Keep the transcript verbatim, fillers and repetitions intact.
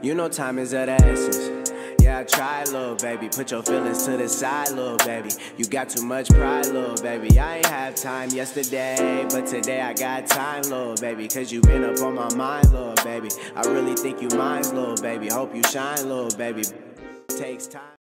You know time is of the essence. Yeah, I try, little baby. Put your feelings to the side, little baby. You got too much pride, little baby. I ain't have time yesterday, but today I got time, little baby. Cause you been up on my mind, little baby. I really think you mine, little baby. Hope you shine, little baby. Takes time.